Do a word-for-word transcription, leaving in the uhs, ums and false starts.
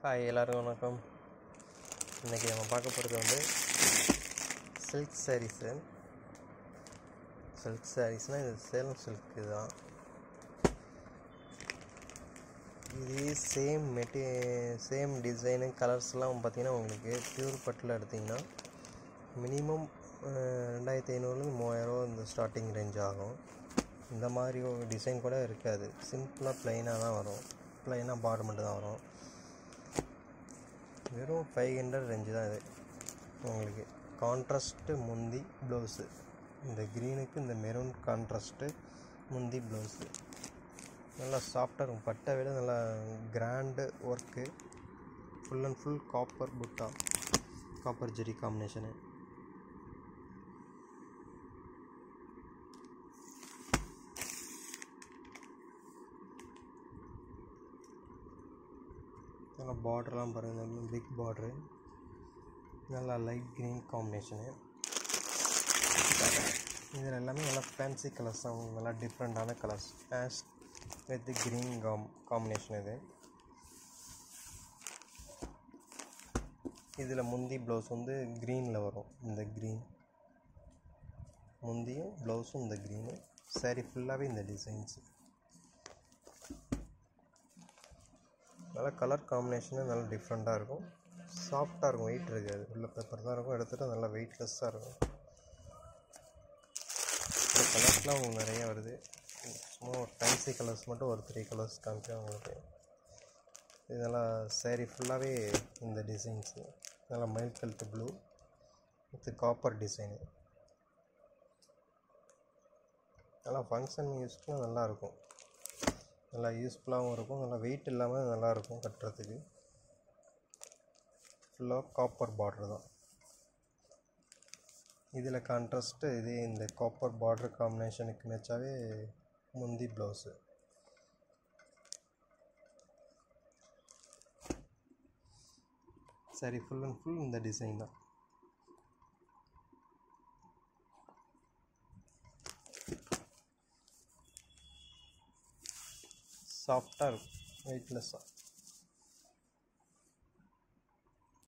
Hi எல்லாருக்கும் வணக்கம். இன்றைக்கி நம்ம பார்க்க போகிறது வந்து சில்க் சாரீஸு. சில்க் சாரீஸ்னால் இது சேலம் சில்க்கு தான். இது சேம் மெட்டீ சேம் டிசைனு கலர்ஸ்லாம் பார்த்திங்கன்னா உங்களுக்கு பியூர் பட்டில் எடுத்திங்கன்னா மினிமம் ரெண்டாயிரத்தி ஐநூறுலேருந்து மூவாயிரரூவா இந்த ஸ்டார்டிங் ரேஞ்ச் ஆகும். இந்த மாதிரி ஒரு டிசைன் கூட இருக்காது, சிம்பிளாக ப்ளைனாக தான் வரும். ப்ளைனாக பார்டர் மட்டும் தான் வரும். வெறும் ஃபைவ் ஹண்ட்ரட் ரேஞ்சு தான் இது. உங்களுக்கு கான்ட்ராஸ்ட்டு முந்தி ப்ளவுஸு, இந்த க்ரீனுக்கு இந்த மெரூன் கான்ட்ராஸ்ட்டு முந்தி ப்ளவுஸு நல்லா சாஃப்டாக இருக்கும். பட்டை விட நல்லா grand work, full and full copper புட்டா, காப்பர் ஜெரி காம்பினேஷனு. நல்லா பார்டர்லாம் பாருங்கள், பிக் பார்ட்ரு, நல்லா லைட் க்ரீன் காம்பினேஷனு. இதில் எல்லாமே நல்லா ஃபேன்சி கலர்ஸ் தான், நல்லா டிஃப்ரெண்ட்டான கலர்ஸ். ஆஷ் வித் க்ரீன் காம் காம்பினேஷன் இது. இதில் முந்தி ப்ளவுஸ் வந்து க்ரீனில் வரும். இந்த க்ரீன் முந்தியும் ப்ளவுஸும் இந்த க்ரீனு. சாரீ ஃபுல்லாகவே இந்த டிசைன்ஸு. நல்லா கலர் காம்பினேஷனு நல்லா டிஃப்ரெண்ட்டாக இருக்கும். சாஃப்டாக இருக்கும், வெயிட் இருக்காது. உள்ள பேப்பர் தான் இருக்கும், எடுத்துகிட்டு நல்லா வெயிட்லெஸ்ஸாக இருக்கும். இந்த கலர்ஸ்லாம் உங்களுக்கு நிறைய வருது. சும்மா ஒரு ஃபேன்சி கலர்ஸ் மட்டும் ஒரு த்ரீ கலர்ஸ் காமிக்கிறேன் உங்களுக்கு. இதெல்லாம் சாரீ ஃபுல்லாகவே இந்த டிசைன்ஸு. நல்லா மைல் கல்ட்டு ப்ளூ வித் காப்பர் டிசைனு. நல்லா ஃபங்க்ஷன் யூஸ்க்குலாம் நல்லாயிருக்கும். நல்லா யூஸ்ஃபுல்லாகவும் இருக்கும், நல்லா வெயிட் இல்லாமல் நல்லாயிருக்கும் கட்டுறதுக்கு. ஃபுல்லாக காப்பர் பார்டர் தான். இதில் கான்ட்ராஸ்ட்டு இதே இந்த காப்பர் பார்டர் காம்பினேஷனுக்கு மேட்சாகவே முந்தி ப்ளவுஸு. சரி, ஃபுல் அண்ட் ஃபுல் இந்த டிசைன் தான். சாஃப்டாக இருக்கும், வெயிட்லெஸ்ஸாக.